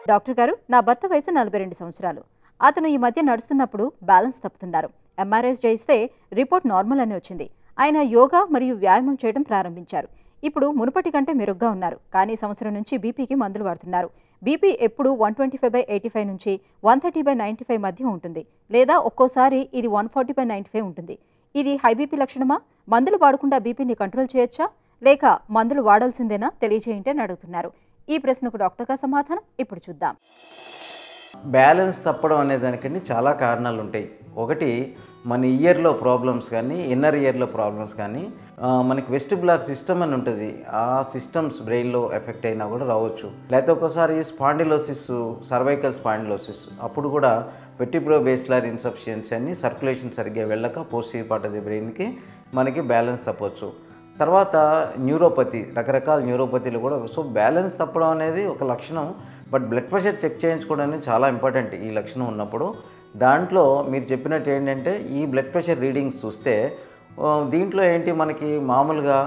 Doctor గారు, నా భర్త వయసు 42 సంవత్సరాలు. అతను ఈ మధ్య నడుస్తున్నప్పుడు బ్యాలెన్స్ తప్పుతున్నారు. ఎంఆర్ఐస్ చేయిస్తే రిపోర్ట్ నార్మల్ అని వచ్చింది. ఆయన యోగా మరియు వ్యాయామం చేయడం ప్రారంభించారు. ఇప్పుడు మునుపటి కంటే మెరుగ్గా ఉన్నారు. కానీ సంవత్సరం నుంచి బీపీకి మందులు వాడుతున్నారు. బీపీ ఎప్పుడు 125/85 నుంచి 130/95 మధ్య ఉంటుంది, లేదా ఒక్కోసారి ఇది 140/95 ఉంటుంది. ఇది హై బీపీ లక్షణమా? మందులు వాడకుండా బీపీని కంట్రోల్ చేయొచ్చా, లేక మందులు వాడాల్సిందేనా? తెలియజేయండి అని అడుగుతున్నారు. ఈ ప్రశ్నకు డాక్టర్ గారి సమాధానం ఇప్పుడు చూద్దాం. బ్యాలెన్స్ తప్పడం అనే దానికంటే చాలా కారణాలు ఉంటాయి. ఒకటి, మన ఇయర్లో ప్రాబ్లమ్స్ కానీ, ఇన్నర్ ఇయర్లో ప్రాబ్లమ్స్ కానీ, మనకి వెస్టిబులర్ సిస్టమ్ అని ఉంటుంది, ఆ సిస్టమ్స్ బ్రెయిన్లో ఎఫెక్ట్ అయినా కూడా రావచ్చు. లేకపోతే ఒకసారి స్పాండిలోసిస్, సర్వైకల్ స్పాండిలోసిస్, అప్పుడు కూడా వెర్టిబ్రోబేసిలర్ ఇన్సఫిషియన్సీ అని సర్క్యులేషన్ సరిగ్గా వెళ్ళక పోస్టీరియర్ పార్ట్ ఆఫ్ ది బ్రెయిన్కి మనకి బ్యాలెన్స్ తప్పవచ్చు. తర్వాత న్యూరోపతి, రకరకాల న్యూరోపతిలు కూడా. సో బ్యాలెన్స్ తప్పడం అనేది ఒక లక్షణం, బట్ బ్లడ్ ప్రెషర్ చెక్ చేయించుకోవడం అనేది చాలా ఇంపార్టెంట్ ఈ లక్షణం ఉన్నప్పుడు. దాంట్లో మీరు చెప్పినట్టు ఏంటంటే, ఈ బ్లడ్ ప్రెషర్ రీడింగ్స్ చూస్తే దీంట్లో ఏంటి, మనకి మామూలుగా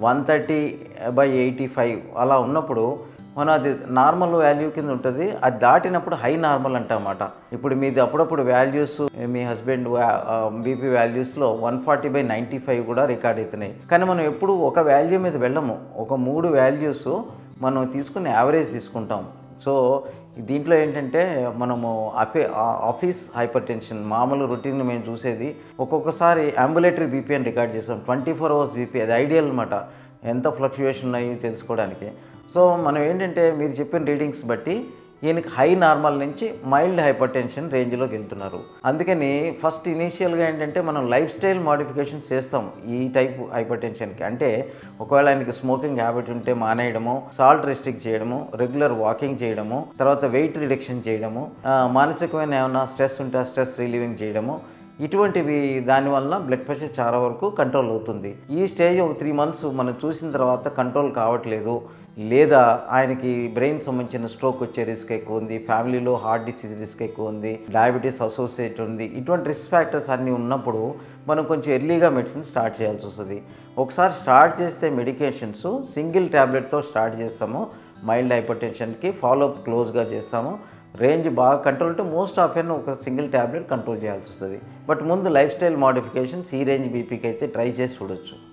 130/85 అలా ఉన్నప్పుడు మనం అది నార్మల్ వాల్యూ కింద ఉంటుంది. అది దాటినప్పుడు హై నార్మల్ అంటమాట. ఇప్పుడు మీది అప్పుడప్పుడు వాల్యూస్, మీ హస్బెండ్ బీపీ వాల్యూస్లో 140/95 కూడా రికార్డ్ అవుతున్నాయి. కానీ మనం ఎప్పుడు ఒక వాల్యూ మీద వెళ్ళము, ఒక 3 వాల్యూస్ మనం తీసుకుని యావరేజ్ తీసుకుంటాం. సో దీంట్లో ఏంటంటే, మనము ఆఫీస్ హైపర్ టెన్షన్ మామూలు రొటీన్ మేము చూసేది, ఒక్కొక్కసారి అంబులేటరీ బీపీ అని రికార్డ్ చేస్తాం. 24 అవర్స్ బీపీ, అది ఐడియల్ అనమాట, ఎంత ఫ్లక్చుయేషన్ ఉన్నాయి తెలుసుకోవడానికి. సో మనం ఏంటంటే, మీరు చెప్పిన రీడింగ్స్ బట్టి ఈయనకి హై నార్మల్ నుంచి మైల్డ్ హైపర్ టెన్షన్ రేంజ్లోకి వెళ్తున్నారు. అందుకని ఫస్ట్ ఇనీషియల్గా ఏంటంటే, మనం లైఫ్ స్టైల్ మోడిఫికేషన్స్ చేస్తాం ఈ టైప్ హైపర్ టెన్షన్కి. అంటే ఒకవేళ ఆయనకి స్మోకింగ్ హ్యాబిట్ ఉంటే మానేయడము, సాల్ట్ రెస్ట్రిక్ట్ చేయడము, రెగ్యులర్ వాకింగ్ చేయడము, తర్వాత వెయిట్ రిడక్షన్ చేయడము, మానసికమైన ఏమైనా స్ట్రెస్ ఉంటే ఆ స్ట్రెస్ రిలీవింగ్ చేయడము, ఇటువంటివి దానివల్ల బ్లడ్ ప్రెషర్ చాలా వరకు కంట్రోల్ అవుతుంది. ఈ స్టేజ్ ఒక 3 మంత్స్ మనం చూసిన తర్వాత కంట్రోల్ కావట్లేదు, లేదా ఆయనకి బ్రెయిన్ సంబంధించిన స్ట్రోక్ వచ్చే రిస్క్ ఎక్కువ ఉంది, ఫ్యామిలీలో హార్ట్ డిసీజ్ రిస్క్ ఎక్కువ ఉంది, డయాబెటీస్ అసోసియేట్ ఉంది, ఇటువంటి రిస్క్ ఫ్యాక్టర్స్ అన్నీ ఉన్నప్పుడు మనం కొంచెం ఎర్లీగా మెడిసిన్ స్టార్ట్ చేయాల్సి వస్తుంది. ఒకసారి స్టార్ట్ చేస్తే మెడికేషన్స్ సింగిల్ ట్యాబ్లెట్తో స్టార్ట్ చేస్తాము. మైల్డ్ హైపర్ టెన్షన్కి ఫాలోఅప్ క్లోజ్గా చేస్తాము. రేంజ్ బాగా కంట్రోల్ ఉంటే మోస్ట్ ఆఫ్ ఎన్ ఒక సింగిల్ ట్యాబ్లెట్ కంట్రోల్ చేయాల్సి వస్తుంది. బట్ ముందు లైఫ్ స్టైల్ మోడిఫికేషన్స్ ఈ రేంజ్ బీపీకి అయితే ట్రై చేసి చూడొచ్చు.